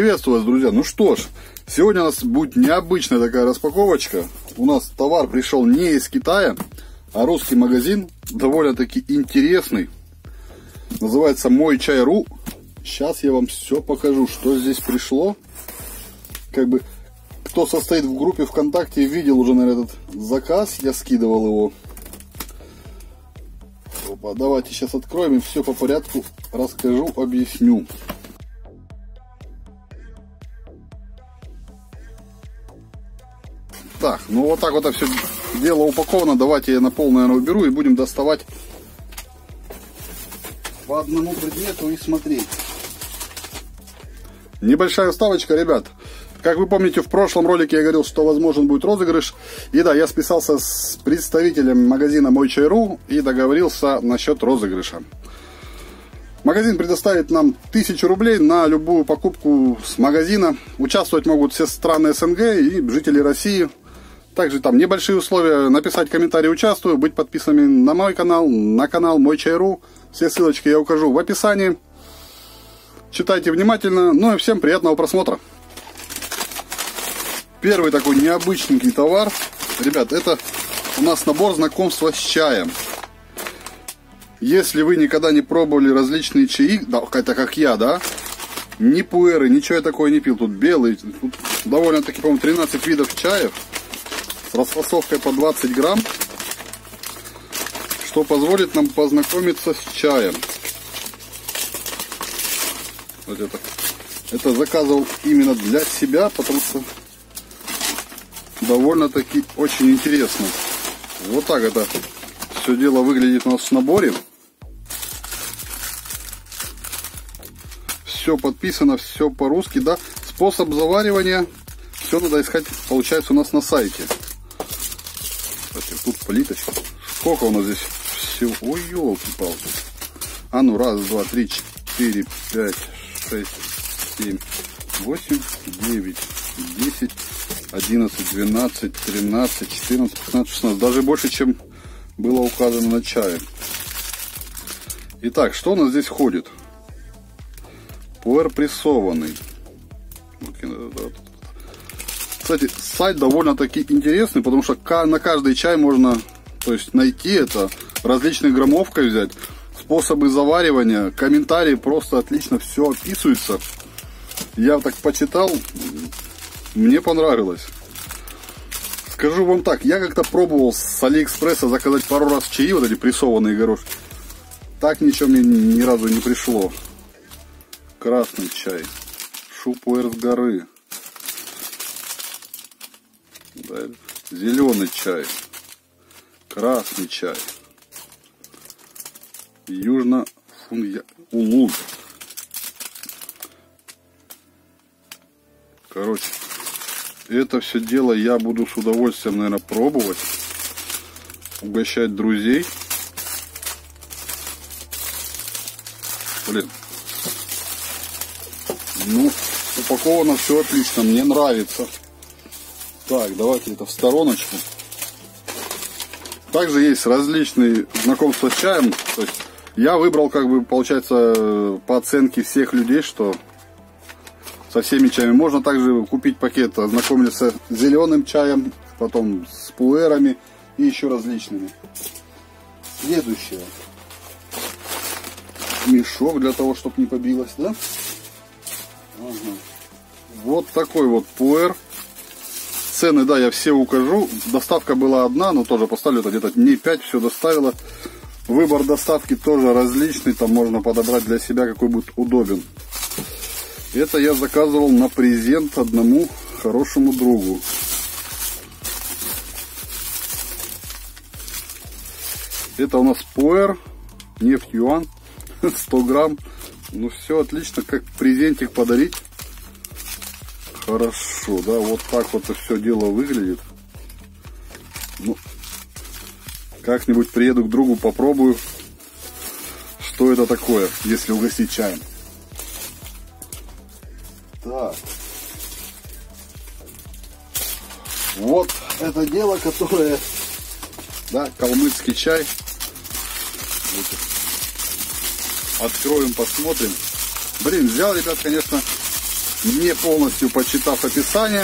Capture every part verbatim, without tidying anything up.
Приветствую вас, друзья. Ну что ж, сегодня у нас будет необычная такая распаковочка. У нас товар пришел не из Китая, а русский магазин, довольно-таки интересный. Называется Мой Чай точка ру. Сейчас я вам все покажу, что здесь пришло. Как бы, кто состоит в группе ВКонтакте, видел уже, наверное, этот заказ. Я скидывал его. Опа, давайте сейчас откроем и все по порядку расскажу, объясню. Так, ну вот так вот это все дело упаковано. Давайте я на пол, наверное, уберу и будем доставать по одному предмету и смотреть. Небольшая вставочка, ребят. Как вы помните, в прошлом ролике я говорил, что возможен будет розыгрыш. И да, я списался с представителем магазина Мой Чай точка ру и договорился насчет розыгрыша. Магазин предоставит нам тысячу рублей на любую покупку с магазина. Участвовать могут все страны СНГ и жители России. Также там небольшие условия: написать комментарий «Участвую», быть подписанными на мой канал, на канал Мой Чай точка ру. Все ссылочки я укажу в описании. Читайте внимательно. Ну и всем приятного просмотра. Первый такой необычненький товар. Ребят, это у нас набор знакомства с чаем. Если вы никогда не пробовали различные чаи, да, это как я, да, ни пуэры, ничего я такое не пил. Тут белый, тут довольно-таки, по-моему, тринадцать видов чаев с расфасовкой по двадцать грамм, что позволит нам познакомиться с чаем. Вот это, это заказывал именно для себя, потому что довольно-таки очень интересно. Вот так это все дело выглядит у нас в наборе. Все подписано, все по-русски, да. Способ заваривания, все надо искать, получается, у нас на сайте. Кстати, тут плиточка. Сколько у нас здесь всего? Ой, елки-палки. А ну, раз, два, три, четыре, пять, шесть, семь, восемь, девять, десять, одиннадцать, двенадцать, тринадцать, четырнадцать, пятнадцать, шестнадцать. Даже больше, чем было указано на чае. Итак, что у нас здесь входит? Пуэр прессованный. Кстати, сайт довольно-таки интересный, потому что на каждый чай можно, то есть, найти это, различной граммовкой взять, способы заваривания, комментарии, просто отлично все описывается. Я так почитал, мне понравилось. Скажу вам так, я как-то пробовал с Алиэкспресса заказать пару раз чаи, вот эти прессованные горошки. Так ничего мне ни разу не пришло. Красный чай. Шупуэр с горы. Да, зеленый чай. Красный чай. Южно-Улуд. Короче, это все дело я буду с удовольствием, наверное, пробовать. Угощать друзей. Блин. Ну, упаковано все отлично, мне нравится. Так, давайте это в стороночку. Также есть различные знакомства с чаем. То есть я выбрал, как бы, получается, по оценке всех людей, что со всеми чаями. Можно также купить пакет, ознакомиться с зеленым чаем, потом с пуэрами и еще различными. Следующее. Мешок для того, чтобы не побилось, да? Ага. Вот такой вот пуэр. Цены, да, я все укажу. Доставка была одна, но тоже поставлю, это где-то дней пять все доставила. Выбор доставки тоже различный, там можно подобрать для себя, какой будет удобен. Это я заказывал на презент одному хорошему другу. Это у нас пуэр, нефть юань, сто грамм. Ну все отлично, как презентик подарить. Хорошо, да, вот так вот это все дело выглядит. Ну, как-нибудь приеду к другу, попробую, что это такое, если угостить чаем. Так. Вот это дело, которое, да, калмыцкий чай. Откроем, посмотрим. Блин, взял, ребят, конечно, не полностью почитав описание.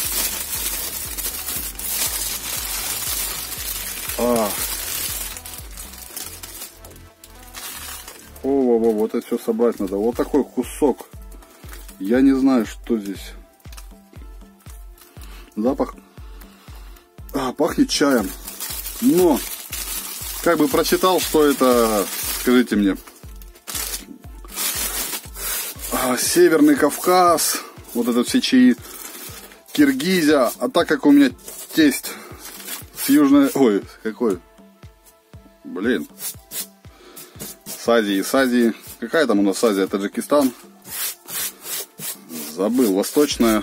А. О, о, о, вот это все собрать надо. Вот такой кусок. Я не знаю, что здесь. Запах. А, пахнет чаем. Но, как бы прочитал, что это, скажите мне. А, Северный Кавказ. Вот это все чаи. Киргизия. А так как у меня тесть с южной... Ой, какой? Блин. С Азии, с Азии. Какая там у нас Азия? Таджикистан. Забыл. Восточная.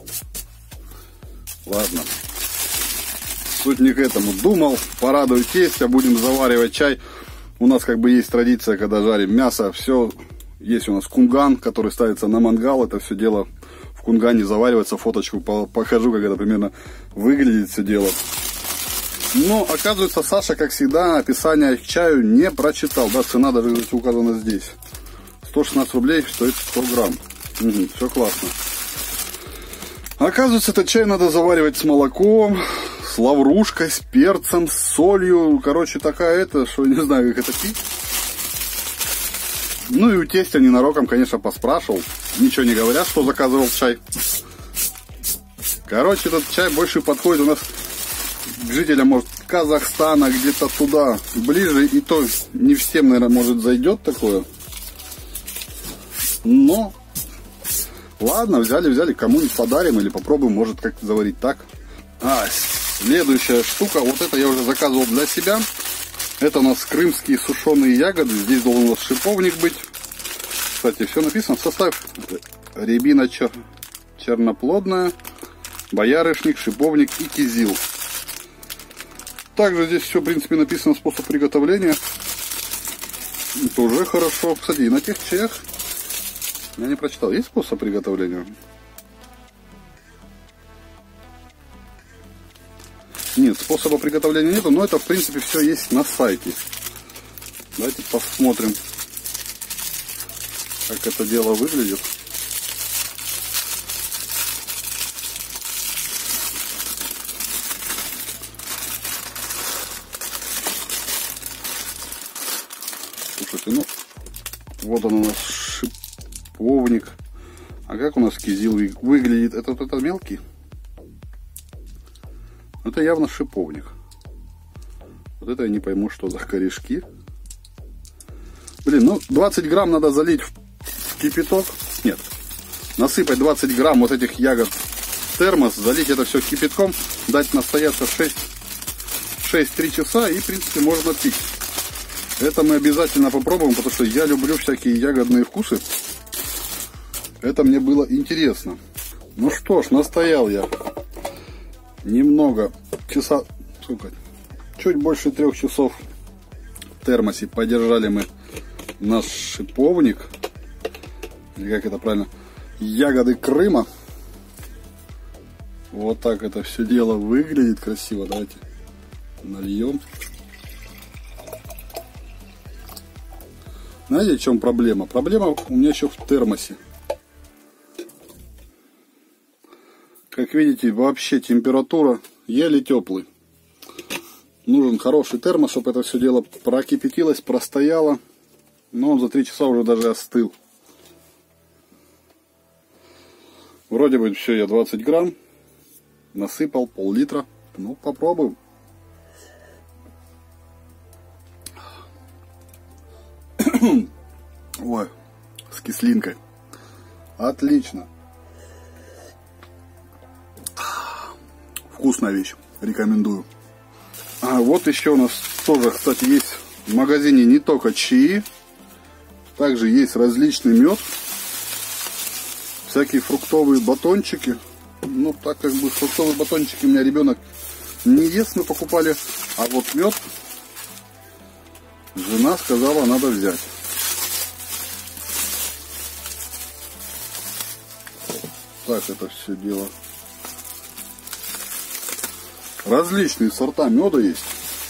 Ладно. Суть не к этому. Думал, порадую тестя, будем заваривать чай. У нас как бы есть традиция, когда жарим мясо. Все. Есть у нас кунган, который ставится на мангал. Это все дело в кунгане заваривается. Фоточку покажу, как это примерно выглядит все дело. Но, оказывается, Саша, как всегда, описание к чаю не прочитал. Да, цена даже указана здесь. сто шестнадцать рублей стоит сто грамм. Угу, все классно. Оказывается, этот чай надо заваривать с молоком, с лаврушкой, с перцем, с солью. Короче, такая это, что не знаю, как это пить. Ну и у тестя ненароком, конечно, поспрашивал. Ничего не говоря, что заказывал чай. Короче, этот чай больше подходит у нас к жителям, может, Казахстана, где-то туда, ближе. И то не всем, наверное, может, зайдет такое. Но, ладно, взяли, взяли, кому-нибудь подарим или попробуем, может, как заварить так. А, следующая штука, вот это я уже заказывал для себя. Это у нас крымские сушеные ягоды. Здесь должен у нас шиповник быть. Кстати, все написано в составе. Рябина чер... черноплодная, боярышник, шиповник и кизил. Также здесь все, в принципе, написано способ приготовления. Тоже хорошо. Кстати, и на тех чаях я не прочитал. Есть способ приготовления? Нет, способа приготовления нету, но это, в принципе, все есть на сайте. Давайте посмотрим, как это дело выглядит. Слушайте, ну, вот он у нас шиповник. А как у нас кизил выглядит? Это вот это мелкий? Это явно шиповник. Вот это я не пойму, что за корешки. Блин, ну двадцать грамм надо залить в кипяток. Нет, насыпать двадцать грамм вот этих ягод в термос, залить это все кипятком, дать настояться шесть-три часа и, в принципе, можно пить. Это мы обязательно попробуем, потому что я люблю всякие ягодные вкусы. Это мне было интересно. Ну что ж, настоял я. Немного, часа, сколько, чуть больше трех часов в термосе подержали мы наш шиповник, или как это правильно, ягоды Крыма. Вот так это все дело выглядит красиво. Давайте нальем. Знаете, в чем проблема? Проблема у меня еще в термосе. Как видите, вообще температура еле теплый. Нужен хороший термос, чтобы это все дело прокипятилось, простояло. Но он за три часа уже даже остыл. Вроде бы все, я двадцать грамм насыпал, пол-литра. Ну, попробуем. Ой, с кислинкой. Отлично. Вкусная вещь, рекомендую. А вот еще у нас тоже, кстати, есть в магазине не только чаи, также есть различный мед, всякие фруктовые батончики. Ну, так как бы фруктовые батончики у меня ребенок не ест, мы покупали, а вот мед жена сказала, надо взять. Так это все дело. Различные сорта меда есть.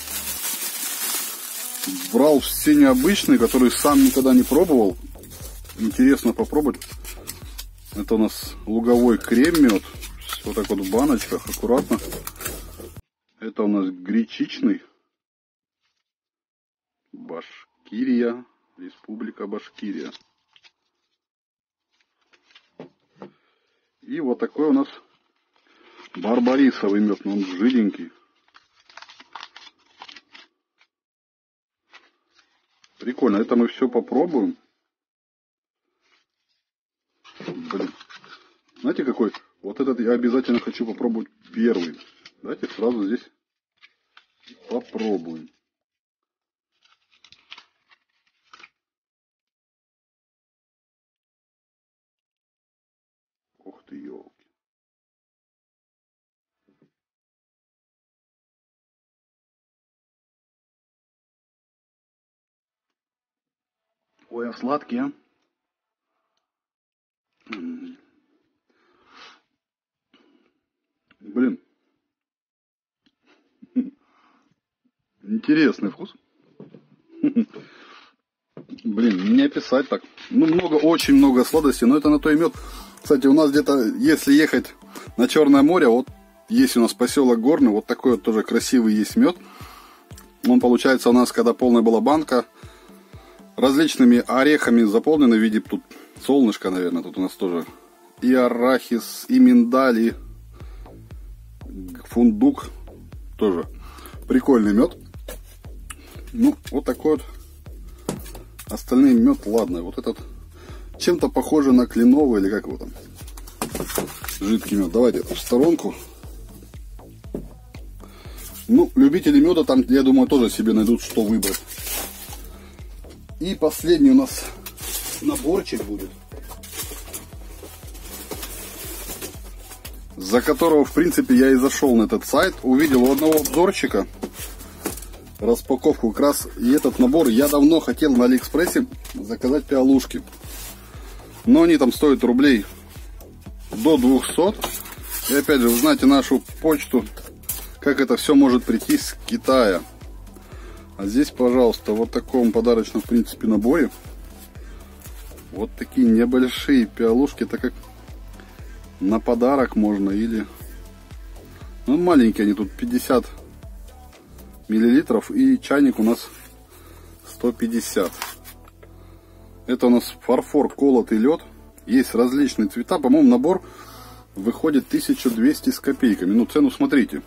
Брал все необычные, которые сам никогда не пробовал. Интересно попробовать. Это у нас луговой крем-мед. Вот так вот в баночках, аккуратно. Это у нас гречичный. Башкирия. Республика Башкирия. И вот такой у нас барбарисовый мед. Он жиденький. Прикольно. Это мы все попробуем. Блин. Знаете какой? Вот этот я обязательно хочу попробовать первый. Давайте сразу здесь попробуем. Ух ты, елки. Ой, а сладкие, а? Блин. Интересный вкус. Блин, не описать так. Ну, много, очень много сладостей, но это на то и мед. Кстати, у нас где-то, если ехать на Черное море, вот есть у нас поселок Горный, вот такой вот тоже красивый есть мед. Он получается у нас, когда полная была банка, различными орехами заполнена в виде тут солнышка, наверное, тут у нас тоже и арахис, и миндаль, и фундук, тоже прикольный мед. Ну, вот такой вот. Остальные мед, ладно, вот этот чем-то похоже на кленовый, или как его там, жидкий мед. Давайте в сторонку. Ну, любители меда там, я думаю, тоже себе найдут, что выбрать. И последний у нас наборчик будет, за которого, в принципе, я и зашел на этот сайт. Увидел у одного обзорчика распаковку как раз. И этот набор я давно хотел на Алиэкспрессе заказать пиалушки. Но они там стоят рублей до двухсот. И опять же, вы знаете нашу почту, как это все может прийти с Китая. А здесь, пожалуйста, вот в таком подарочном, в принципе, наборе. Вот такие небольшие пиалушки, так как на подарок можно или... Ну, маленькие они, тут пятьдесят миллилитров, и чайник у нас сто пятьдесят. Это у нас фарфор, колотый лед. Есть различные цвета. По-моему, набор выходит тысяча двести с копейками. Ну, цену смотрите.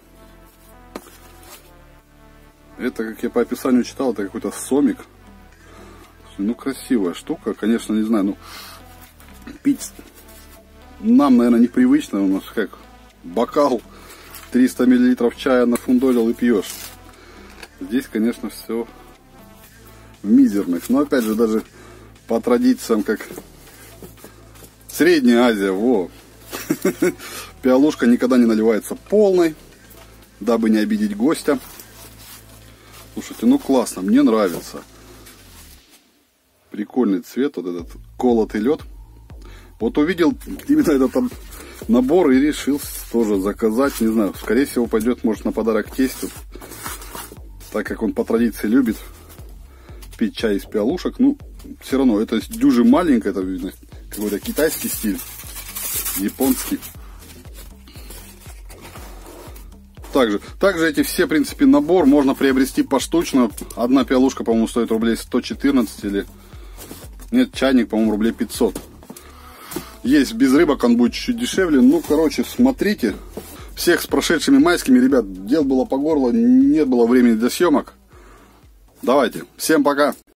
Это, как я по описанию читал, это какой-то сомик. Ну, красивая штука. Конечно, не знаю, ну, пить нам, наверное, непривычно. У нас как бокал триста миллилитров чая нафундолил и пьешь. Здесь, конечно, все в мизерных. Но, опять же, даже по традициям, как Средняя Азия, во. Пиалушка никогда не наливается полной, дабы не обидеть гостя. Слушайте, ну классно, мне нравится. Прикольный цвет, вот этот колотый лед. Вот увидел именно этот там набор и решил тоже заказать. Не знаю, скорее всего пойдет, может, на подарок тестю. Так как он по традиции любит пить чай из пиалушек. Ну, все равно, это дюжи маленькая, это видно какой-то китайский стиль, японский. Также, также эти все, в принципе, набор можно приобрести поштучно. Одна пиалушка, по-моему, стоит рублей сто четырнадцать или... Нет, чайник, по-моему, рублей пятьсот. Есть без рыбок, он будет чуть-чуть дешевле. Ну, короче, смотрите. Всех с прошедшими майскими, ребят. Дел было по горло, нет было времени для съемок. Давайте, всем пока.